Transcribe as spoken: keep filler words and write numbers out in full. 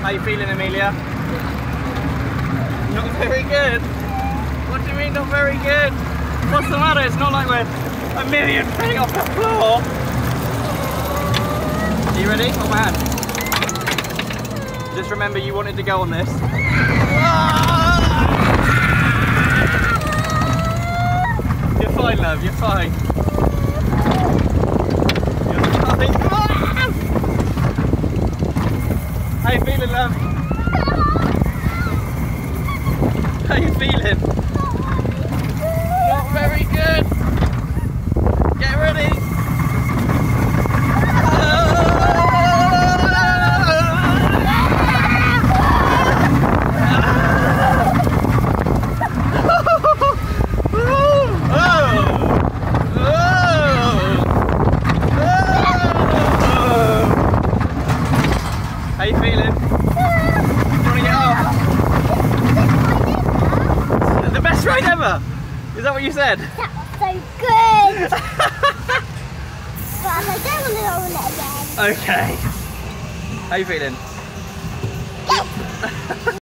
How you feeling, Amelia? Not very good. What do you mean not very good? What's the matter? It's not like we're a million feet off the floor. Are you ready? Hold my hand. Just remember you wanted to go on this. You're fine, love, you're fine. You're fine. How you feeling, love? How you feeling? Not very good. Get ready. How you feeling? Do you want to get off? The best ride ever? Is that what you said? That was so good! But I don't want to go on it again. Okay. How you feeling? Yes!